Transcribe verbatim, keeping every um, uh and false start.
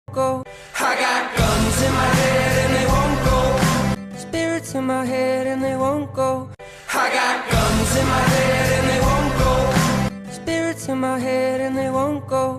go. I got guns in my head and they won't go. Spirits in my head and they won't go. I got guns in my head and they won't go. Spirits in my head and they won't go.